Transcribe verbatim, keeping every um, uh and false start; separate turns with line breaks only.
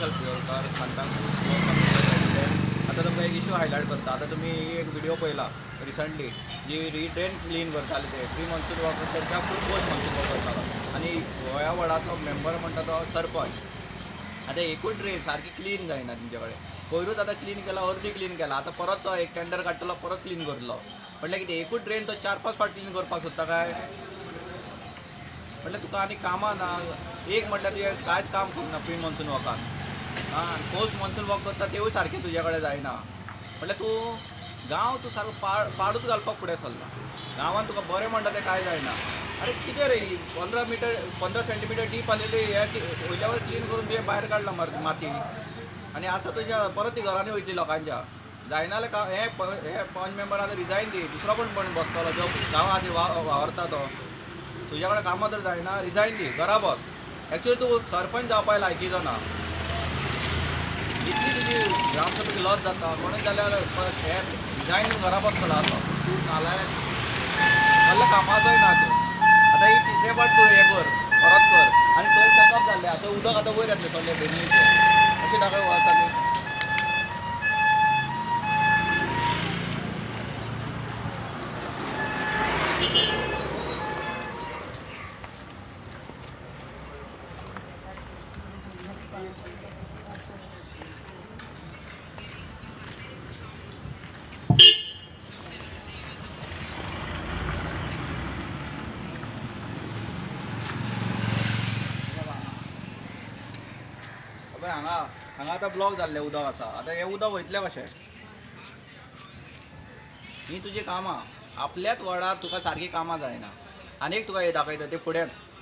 विशाल पिळगांवकर सांताक्रूज आता तुमकां एक इश्यू हायलायट करता. आता तुम्ही एक व्हिडिओ पळयला रिसंटली जी ड्रेन क्लीन करताले ते प्री मॉन्सून वॉक करता फूल पोस्ट मॉन्सून वॉक करतालो आनी गोंया वडाचो मेंबर म्हणटा तो सरपंच. आतां एकूच ड्रेन सारकी क्लीन जायना तुमचे कडेन. पयरूच आतां क्लीन केला, अर्दी क्लीन केला, आतां परत तो एक टेंडर काडटलो परत क्लीन करतलो. म्हटल्यार कितें एकूच ड्रेन तो चार पांच फावट क्लीन करपाक सोदता काय? म्हटल्यार तुका आनी कामां ना. एक म्हटल्यार तुवें कांयच काम करना प्री मॉन्सून वॉकान. हां पोस्ट मॉन्सून वॉक करता तेवूय सारकें तुजे कडेन जायना. म्हटल्यार तूं गांव तूं सारको पाड पाडूच घालपाक फुडें सरला. गांवांत तुका बरें म्हणटा तें कांय जायना. अरे कितें रे पंदरा मिटर पंदरा सेंटीमिटर डीप आलेली हे वयल्यावर क्लीन करून तुवें भायर काडला माती आनी आसा तुज्या परत ती घरांनी वयतली लोकांच्या. जायना जाल्यार हे हे पंच मेंबर आतां रिजायन दी. दुसरो कोण पण बसतलो जो गांवां खातीर वावरता तो. तुज्या कडेन कामां जर जायना रिजायन दी, घरा बस. एक्चुअली तूं सरपंच जावपाक लायकीचो ना. इतली तुजी ग्रामसभेक लॉस जाता म्हणून जाल्यार हे रिजायन दिवन घरा बसतलो आसा तूं नाल्यार नाल्यार कामाचोय ना तूं. आतां ही तिसरे फावट तूं हें कर परत कर आनी थंय चॅकअप जाल्लें आतां उदक आतां वयर येतलें सगळें ड्रेनीचें अशें दाखय वता न्ही. हांगा हांगा आतां ब्लॉक जाल्लें उदक आसा. आतां हें उदक वयतलें कशें? ही तुजी कामां आपल्याच वार्डार तुका सारकी कामां जायना. आनीक तुका हें दाखयता तें फुडें